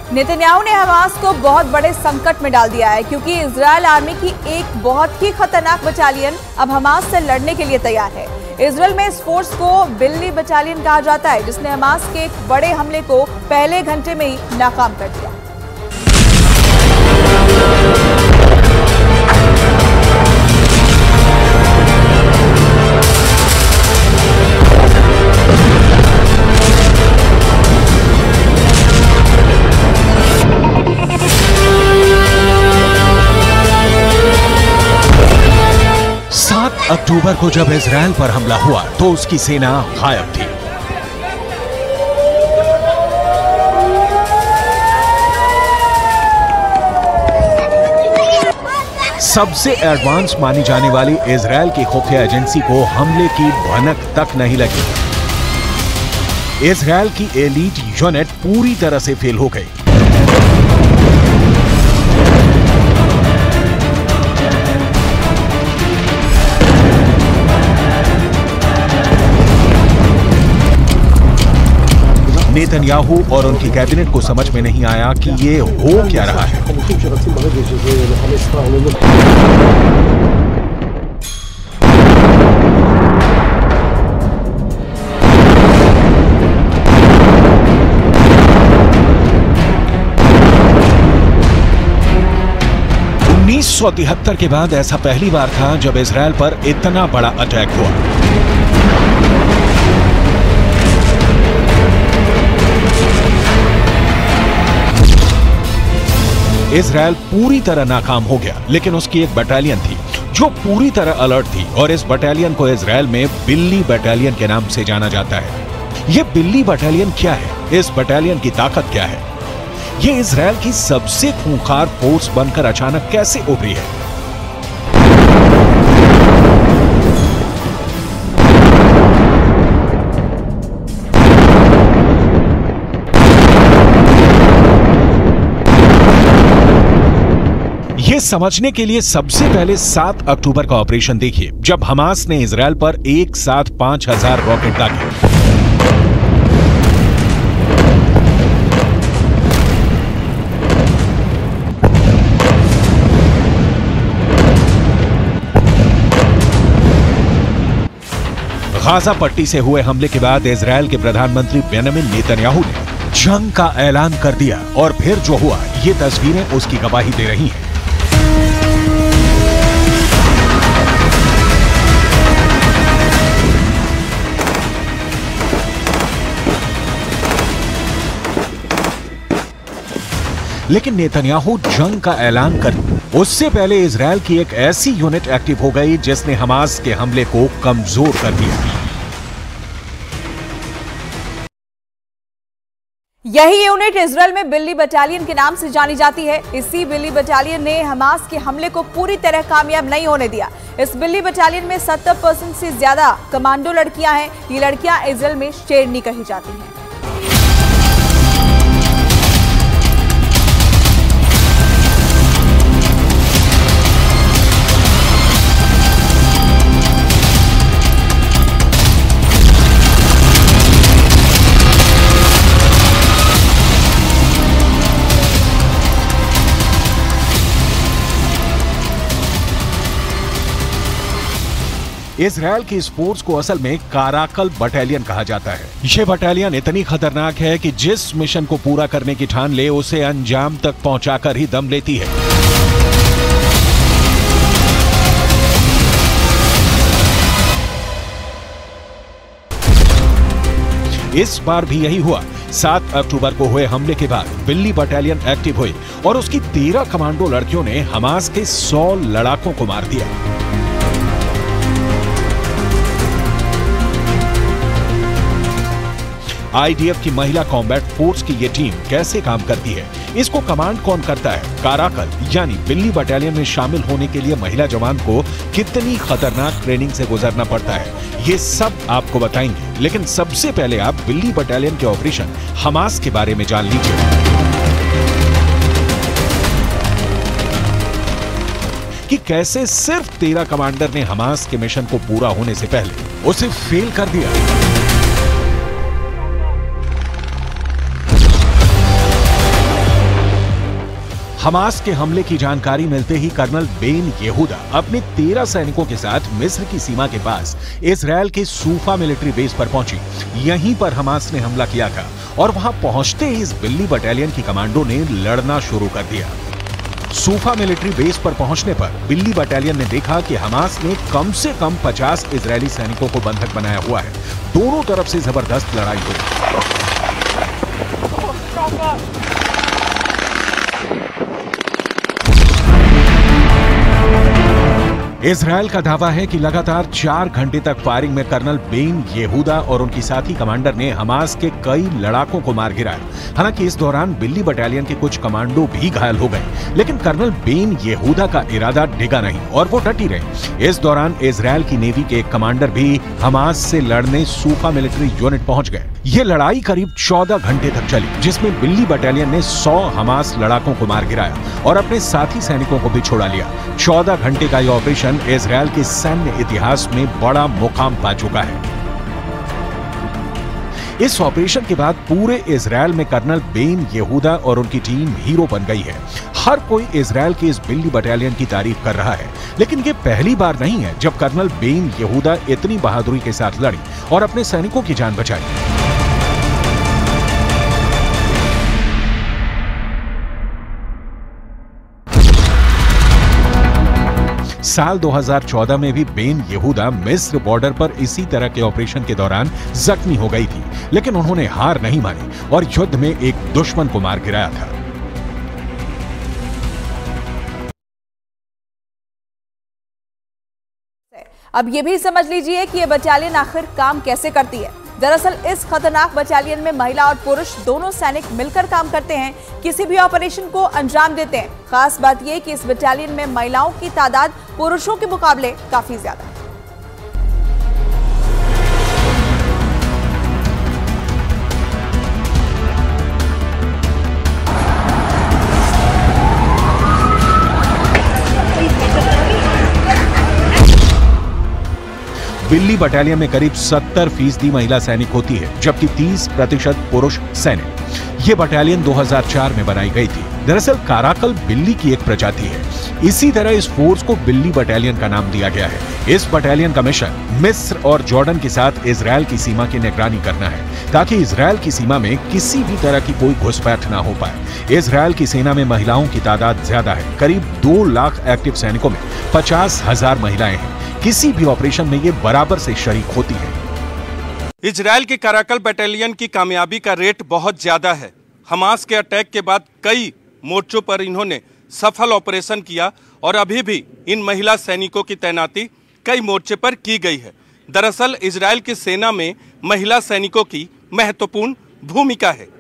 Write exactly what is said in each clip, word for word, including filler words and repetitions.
Netanyahu ने Hamas को बहुत बड़े संकट में डाल दिया है क्योंकि इजरायल आर्मी की एक बहुत ही खतरनाक बटालियन अब हमास से लड़ने के लिए तैयार है। इजरायल में इस फोर्स को बिल्ली बटालियन कहा जाता है, जिसने हमास के एक बड़े हमले को पहले घंटे में ही नाकाम कर दिया। सात अक्टूबर को जब इजरायल पर हमला हुआ तो उसकी सेना गायब थी। सबसे एडवांस मानी जाने वाली इजरायल की खुफिया एजेंसी को हमले की भनक तक नहीं लगी। इजरायल की एलीट यूनिट पूरी तरह से फेल हो गई। नेतन्याहू और उनकी कैबिनेट को समझ में नहीं आया कि ये हो क्या रहा है। उन्नीस सौ तिहत्तर के बाद ऐसा पहली बार था जब इजरायल पर इतना बड़ा अटैक हुआ। इजरायल पूरी तरह नाकाम हो गया, लेकिन उसकी एक बटालियन थी जो पूरी तरह अलर्ट थी और इस बटालियन को इजरायल में बिल्ली बटालियन के नाम से जाना जाता है। यह बिल्ली बटालियन क्या है? इस बटालियन की ताकत क्या है? यह इजरायल की सबसे खूंखार फोर्स बनकर अचानक कैसे उभरी है? ये समझने के लिए सबसे पहले सात अक्टूबर का ऑपरेशन देखिए, जब हमास ने इजरायल पर एक साथ पांच हजार रॉकेट दागे। गाजा पट्टी से हुए हमले के बाद इजरायल के प्रधानमंत्री बेंजामिन नेतन्याहू ने जंग का ऐलान कर दिया और फिर जो हुआ, ये तस्वीरें उसकी गवाही दे रही हैं। लेकिन नेतन्याहू जंग का ऐलान कर उससे पहले इजरायल की एक ऐसी यूनिट एक्टिव हो गई जिसने हमास के हमले को कमजोर कर दिया। यही यूनिट इजरायल में बिल्ली बटालियन के नाम से जानी जाती है। इसी बिल्ली बटालियन ने हमास के हमले को पूरी तरह कामयाब नहीं होने दिया। इस बिल्ली बटालियन में सत्तर परसेंट से ज्यादा कमांडो लड़कियां हैं। ये लड़कियां इजरायल में शेरनी कही जाती हैं। इजरायल की इस फोर्स को असल में काराकल बटालियन कहा जाता है। यह बटालियन इतनी खतरनाक है कि जिस मिशन को पूरा करने की ठान ले उसे अंजाम तक पहुंचाकर ही दम लेती है। इस बार भी यही हुआ। सात अक्टूबर को हुए हमले के बाद बिल्ली बटालियन एक्टिव हुई और उसकी तेरह कमांडो लड़कियों ने हमास के सौ लड़ाकों को मार दिया। आईडीएफ की महिला कॉम्बैट फोर्स की ये टीम कैसे काम करती है, इसको कमांड कौन करता है, काराकल यानी बिल्ली बटालियन में शामिल होने के लिए महिला जवान को कितनी खतरनाक ट्रेनिंग से गुजरना पड़ता है, ये सब आपको बताएंगे। लेकिन सबसे पहले आप बिल्ली बटालियन के ऑपरेशन हमास के बारे में जान लीजिए कि कैसे सिर्फ तेरह कमांडर ने हमास के मिशन को पूरा होने से पहले उसे फेल कर दिया। हमास के हमले की जानकारी मिलते ही कर्नल बेन येहूदा अपने तेरह सैनिकों के साथ मिस्र की सीमा के पास इजरायल के सूफा मिलिट्री बेस पर पहुंची। यहीं पर हमास ने हमला किया था और वहां पहुंचते ही इस बिल्ली बटालियन की कमांडो ने लड़ना शुरू कर दिया। सूफा मिलिट्री बेस पर पहुंचने पर बिल्ली बटालियन ने देखा कि हमास ने कम से कम पचास इजरायली सैनिकों को बंधक बनाया हुआ है। दोनों तरफ से जबरदस्त लड़ाई हुई। इजरायल का दावा है कि लगातार चार घंटे तक फायरिंग में कर्नल बेन येहूदा और उनकी साथी कमांडर ने हमास के कई लड़ाकों को मार गिराया। हालांकि इस दौरान बिल्ली बटालियन के कुछ कमांडो भी घायल हो गए, लेकिन कर्नल बेन येहूदा का इरादा डिगा नहीं और वो डटी रहे। इस दौरान इजरायल की नेवी के एक कमांडर भी हमास से लड़ने सूफा मिलिट्री यूनिट पहुंच गए। ये लड़ाई करीब चौदह घंटे तक चली, जिसमें बिल्ली बटालियन ने सौ हमास लड़ाकों को मार गिराया और अपने साथी सैनिकों को भी छोड़ा लिया। चौदह घंटे का यह ऑपरेशन इजरायल के सैन्य इतिहास में बड़ा मुकाम पा चुका है। इस ऑपरेशन के बाद पूरे इजरायल में कर्नल बेन येहूदा और उनकी टीम हीरो बन गई है। हर कोई इजरायल की इस बिल्ली बटालियन की तारीफ कर रहा है, लेकिन ये पहली बार नहीं है जब कर्नल बेन येहूदा इतनी बहादुरी के साथ लड़ी और अपने सैनिकों की जान बचाई। साल दो हज़ार चौदह में भी बेन येहूदा मिस्र बॉर्डर पर इसी तरह के ऑपरेशन के दौरान जख्मी हो गई थी, लेकिन उन्होंने हार नहीं मानी और युद्ध में एक दुश्मन को मार गिराया था। अब ये भी समझ लीजिए कि ये बटालियन आखिर काम कैसे करती है। दरअसल इस खतरनाक बटालियन में महिला और पुरुष दोनों सैनिक मिलकर काम करते हैं, किसी भी ऑपरेशन को अंजाम देते हैं। खास बात यह कि इस बटालियन में महिलाओं की तादाद पुरुषों के मुकाबले काफी ज्यादा है। बिल्ली बटालियन में करीब सत्तर फीसदी महिला सैनिक होती है, जबकि तीस प्रतिशत पुरुष सैनिक। ये बटालियन दो हज़ार चार में बनाई गई थी। दरअसल काराकल बिल्ली की एक प्रजाति है। इसी तरह इस फोर्स को बिल्ली बटालियन का नाम दिया गया है। इस बटालियन का मिशन मिस्र और जॉर्डन के साथ इजरायल की सीमा की निगरानी करना है, ताकि इजरायल की सीमा में किसी भी तरह की कोई घुसपैठ ना हो पाए। इजरायल की सेना में महिलाओं की तादाद ज्यादा है, करीब दो लाख एक्टिव सैनिकों में पचास हजार महिलाएं हैं। किसी भी ऑपरेशन में ये बराबर से शरीक होती है। इजरायल के काराकल बटालियन की कामयाबी का रेट बहुत ज्यादा है। हमास के अटैक के बाद कई मोर्चों पर इन्होंने सफल ऑपरेशन किया और अभी भी इन महिला सैनिकों की तैनाती कई मोर्चे पर की गई है। दरअसल इजरायल की सेना में महिला सैनिकों की महत्वपूर्ण भूमिका है।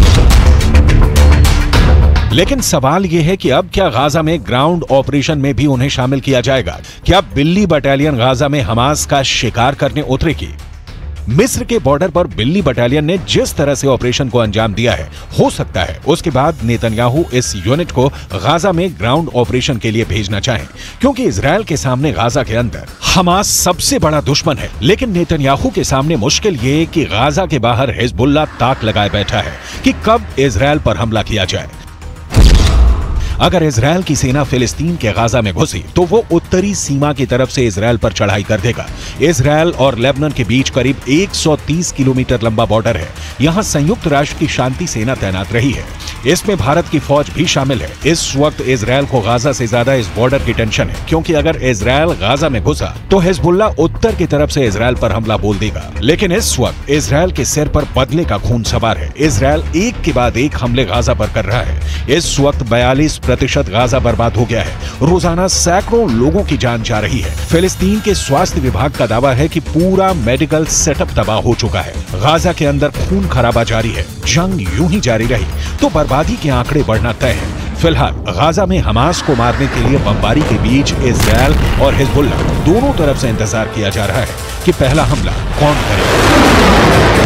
लेकिन सवाल यह है कि अब क्या गाजा में ग्राउंड ऑपरेशन में भी उन्हें शामिल किया जाएगा? क्या बिल्ली बटालियन गाजा में हमास का शिकार करने उतरेगी? मिस्र के बॉर्डर पर बिल्ली बटालियन ने जिस तरह से ऑपरेशन को अंजाम दिया है, हो सकता है उसके बाद नेतन्याहू इस यूनिट को गाजा में ग्राउंड ऑपरेशन के लिए भेजना चाहें, क्योंकि इजरायल के सामने गाजा के अंदर हमास सबसे बड़ा दुश्मन है। लेकिन नेतन्याहू के सामने मुश्किल ये है कि गाजा के बाहर हिजबुल्लाह ताक लगाए बैठा है कि कब इजरायल पर हमला किया जाए। अगर इजरायल की सेना फिलिस्तीन के गाजा में घुसी तो वो उत्तरी सीमा की तरफ से इजरायल पर चढ़ाई कर देगा। इजरायल और लेबनान के बीच करीब एक सौ तीस किलोमीटर लंबा बॉर्डर है। यहाँ संयुक्त राष्ट्र की शांति सेना तैनात रही है। इसमें भारत की फौज भी शामिल है। इस वक्त इजरायल को गाजा से ज्यादा इस बॉर्डर की टेंशन है, क्योंकि अगर इजरायल गाजा में घुसा तो हिजबुल्लाह उत्तर की तरफ से इजरायल पर हमला बोल देगा। लेकिन इस वक्त इजरायल के सिर पर बदले का खून सवार है। इजरायल एक के बाद एक हमले गाजा पर कर रहा है। इस वक्त बयालीस प्रतिशत गाजा बर्बाद हो गया है। रोजाना सैकड़ों लोगों की जान जा रही है। फिलिस्तीन के स्वास्थ्य विभाग का दावा है कि पूरा मेडिकल सेटअप तबाह हो चुका है। गाजा के अंदर खून खराबा जारी है। जंग यूं ही जारी रही तो बर्बादी के आंकड़े बढ़ना तय है। फिलहाल गाजा में हमास को मारने के लिए बमबारी के बीच इजरायल और हिजबुल्लाह दोनों तरफ से इंतजार किया जा रहा है कि पहला हमला कौन करेगा।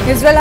इसराइल